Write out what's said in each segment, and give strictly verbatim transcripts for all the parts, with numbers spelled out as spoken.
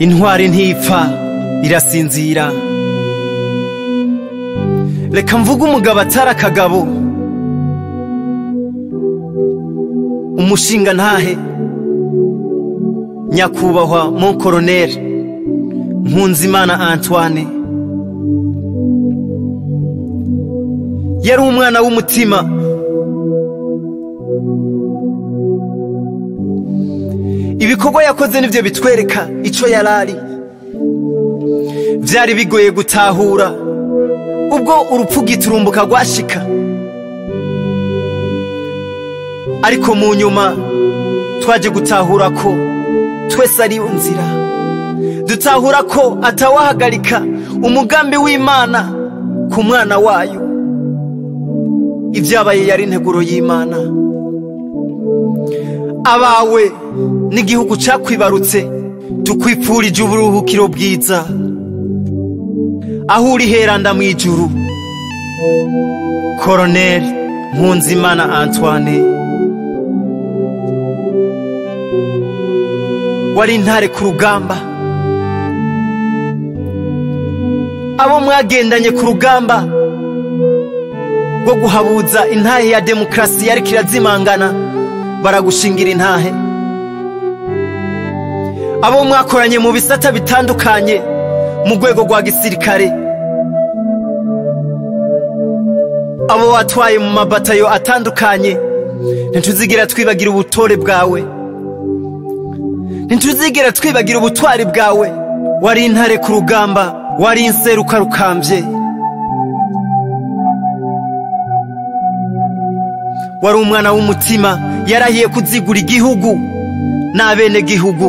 intwari ntipfa irasinzira. Reka mvuga umugabo atari akagabo, umushinga ntahe nyakubahwa mon Colonel Nkunzimana Antoine. Yari umwana w'umutima, ibikorwa yakoze nivyo bitwereka ico yarari. Vyari bigoye gutahura ubwo urupfu giturumbuka rwashika, ariko mu nyuma twaje gutahura ko twese ari nzira, dutahura ko atawahagarika umugambi w'Imana ku mwana wayo. Ivyabaye yari integuro y'Imana. Abawe n'igihugu cakwibarutse tukwipfurije uburuhukiro bwiza, aho uri heranda mwijuru. Colonel Nkunzimana Antoine, wari intare ku rugamba. Abo mwagendanye ku rugamba rwo guhabuza intahe ya demokrasi yari kirazimangana baragushingira intahe. Abo mwakoranye mu bisata bitandukanye mu rwego rwa gisirikare, abo watwaye mu mabatayo atandukanye, ntituzigera twibagira ubutore bwawe, ntituzigera twibagira ubutwari bwawe. Wari intare ku rugamba, wari inseruka rukambye, wari umwana w'umutima yarahiye kuzigura igihugu n'abene gihugu.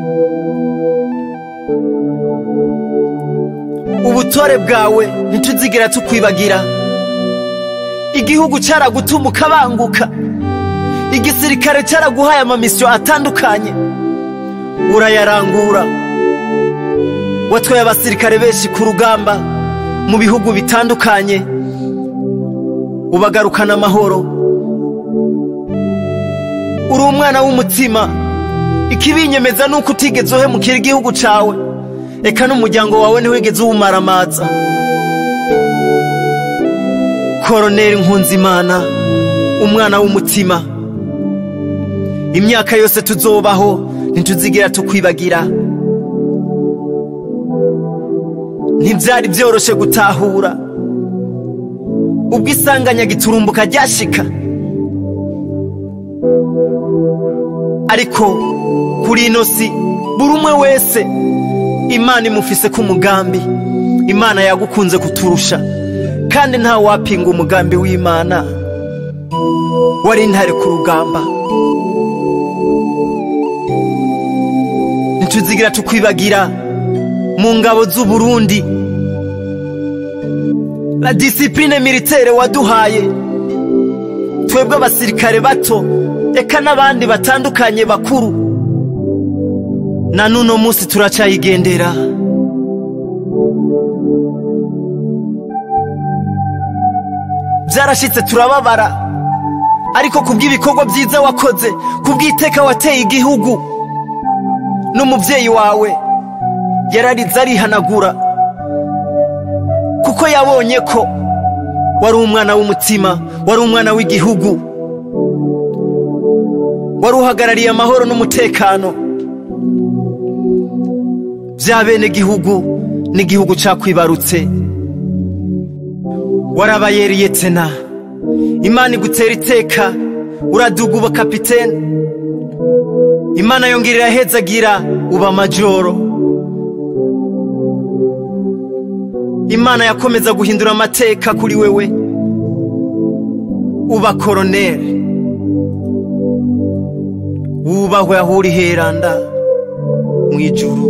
Ubutore bwawe ntituzigera tukwibagira. Igihugu caragutuma ukabanguka, igisirikare caraguhaye amamisyo atandukanye urayarangura. Watwaye abasirikare benshi ku rugamba mu bihugu bitandukanye, ubagarukana amahoro. Uri umwana w'umutima, ikibinyemeza nuko utigeze uhemukira igihugu cawe, eka n'umuryango wawe ntiwigeze uwumaramaza. Colonel Nkunzimana, umwana w'umutima, imyaka yose tuzobaho ntituzigera tukwibagira. Ntivyari vyoroshe gutahura ubwo isanganya giturumbuka ryashika, ariko kuri ino si buri umwe wese Imana imufise ku mugambi. Imana yagukunze kuturusha, kandi nta wapinga umugambi w'Imana. Wari intare ku rugamba, ntituzigira tukwibagira mu ngabo z'u Burundi. La discipline militaire waduhaye twebwe abasirikare bato, eka n'abandi batandukanye bakuru, na nuno musi turacayigendera. Vyarashitse turababara, ariko kubw'ibikorwa byiza wakoze, kubw'iteka wateye igihugu, n'umuvyeyi wawe yararize arihanagura, kuko yabonye ko wari umwana w'umutima, wari umwana w'igihugu, wari uhagarariye amahoro n'umutekano vya bene gihugu n'igihugu cakwibarutse. Warabayeriye tena, Imana igutera iteka, uraduga uba kapitene. Imana yongerera hezagira uba majoro. Imana yakomeza guhindura amateka kuri wewe, uba Colonel. Wubahwe aho uri heranda mwijuru.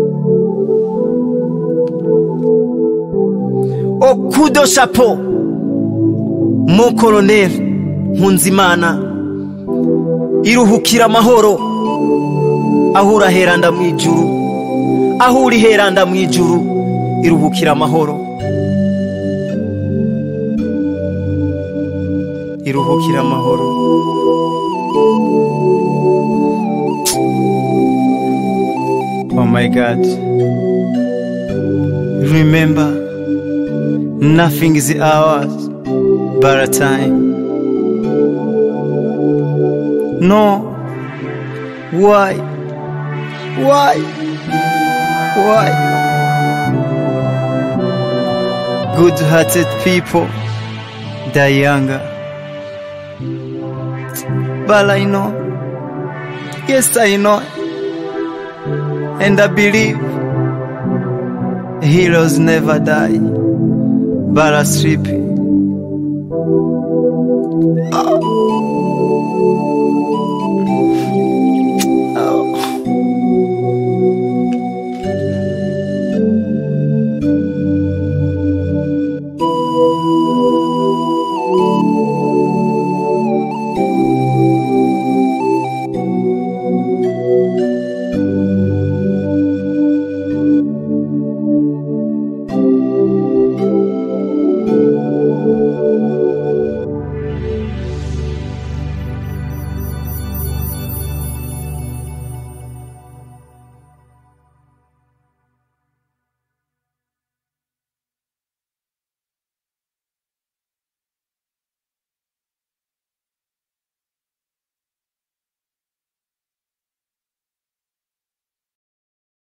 Au coup de chapeau, mon Colonel Nkunzimana, iruhukira amahoro aho uri heranda mwijuru. Aho uri heranda mwijuru, iruhukira amahoro, iruhukira amahoro. Kwa my God. Remember, nothing is ours but a time. No. Why? Why? Why? Good-hearted people die younger. But I know, yes I know, and I believe heroes never die, but are sleeping. Oh.